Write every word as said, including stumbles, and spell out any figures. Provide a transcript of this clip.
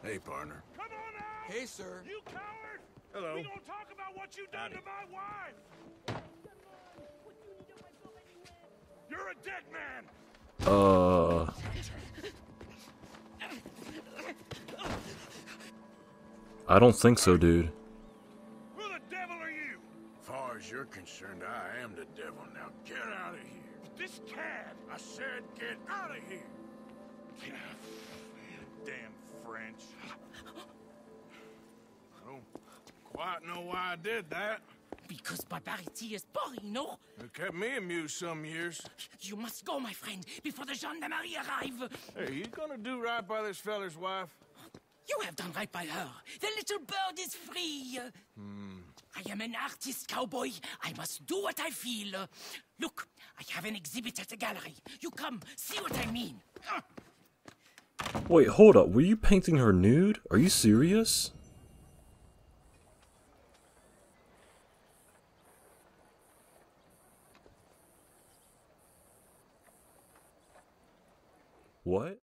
Hey, partner. Come on out! Hey, sir. You coward! Hello. We gonna talk about what you done Howdy. to my wife! You're a dead man! Uh. I don't think so, dude. Who the devil are you? As far as you're concerned, I am the devil. Now get out of here. This cad! I said get out of here. Damn French. I don't quite know why I did that. Because barbarity is boring, no? It kept me amused some years. You must go, my friend, before the gendarmerie arrive. Hey, you gonna do right by this feller's wife? You have done right by her. The little bird is free. Hmm. I am an artist, cowboy. I must do what I feel. Look, I have an exhibit at the gallery. You come, see what I mean. Wait, hold up. Were you painting her nude? Are you serious? What?